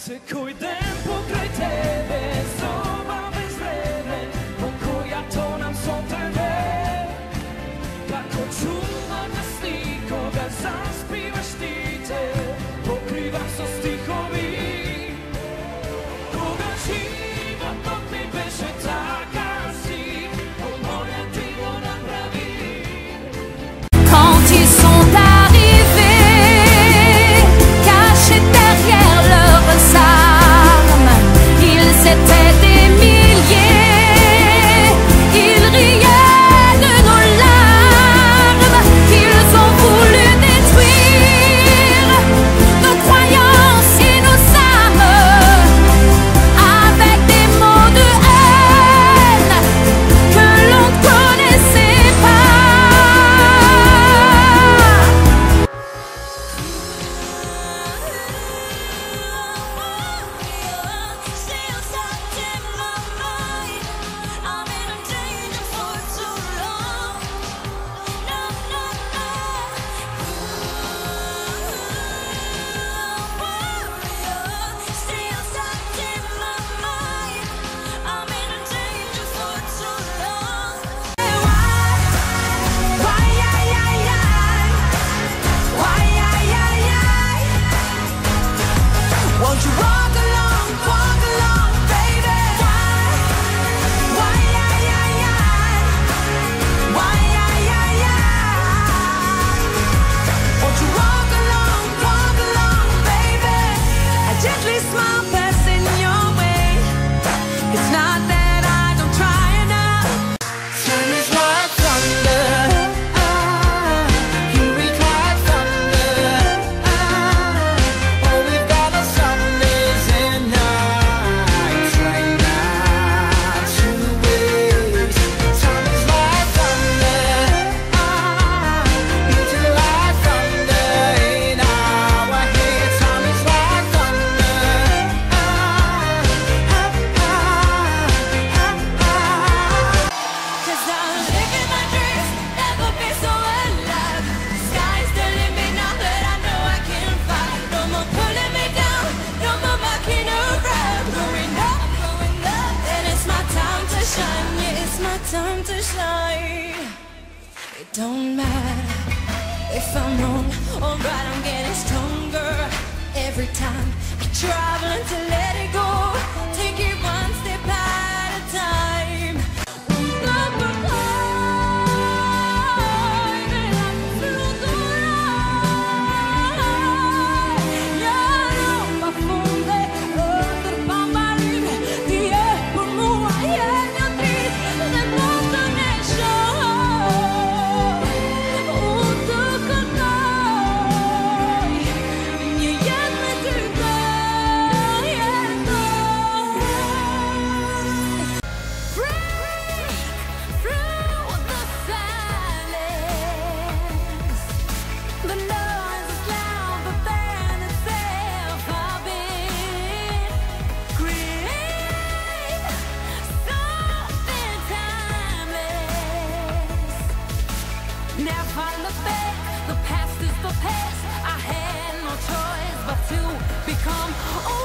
Tylko jeden pokraj tebe, zobam bezredne, pokoja to nam są tebe. Tako čuvam na sliko, da zaspivaš ti te, pokrivam sa stihovi. Koga život dok mi beše takav si, moja ti go napravi. Quand ils sont arrivés, cachés derrière leurs armes, ils étaient des milliers, ils riaient de nos larmes, ils ont voulu détruire nos croyances et nos âmes, avec des mots de haine que l'on ne connaissait pas. Still stuck in my mind. I'm in a danger for too long. No, no, no. Still stuck in my mind. I'm in a danger for too long. Why, won't you walk along, baby? Why, won't you walk along, baby? I gently smile, passing your way. It's not that I don't try enough. Time is like thunder, you reach like thunder. All we've got are some days and nights. Try not to waste. Time is like thunder, beating like thunder in our heads. Time is like thunder. 'Cause I'm living my dreams, never been so alive. Sky's the limit now that I know I can fly. No more pulling me down, no more mucking around. Growing up, and it's my time to shine. Yeah, it's my time to shine. It don't matter if I'm wrong or right, I'm getting stronger every time. I try to let it go, take it one step at a time. Never look back, the past is the past. I had no choice but to become